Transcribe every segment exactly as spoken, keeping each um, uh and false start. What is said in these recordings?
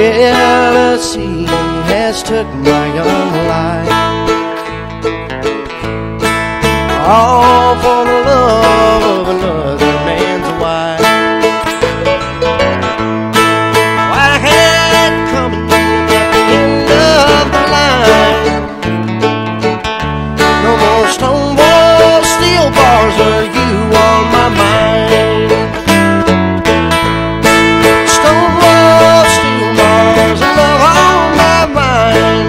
Jealousy has took my young life, all for the love of another man's wife. I had coming at the end of the line. No more stone walls, steel bars, or you on my mind. Stone walls, steel bars, and love on my mind.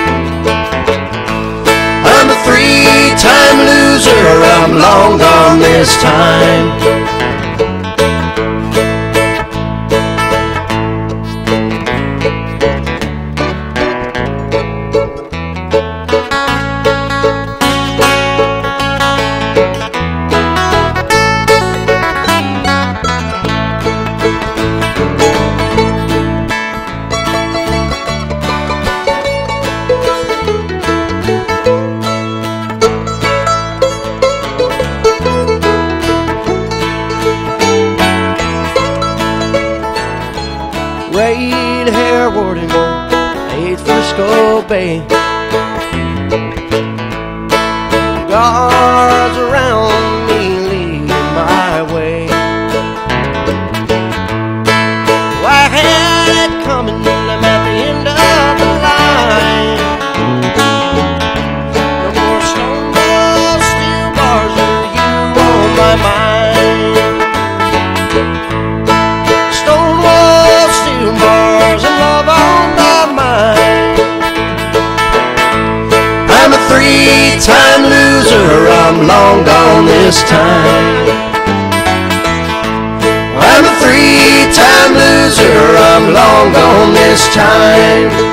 I'm a three-time loser, I'm long gone this time. Raid hair warden, eight Frisco Bay. Guards around me lead my way. I had it coming, I'm at the end of the line. No more stone walls, steel bars, or you on my mind. Stone walls, steel bars, and love on my mind. I'm a three-time loser, I'm long gone this time. I'm a three-time loser, I'm long gone this time.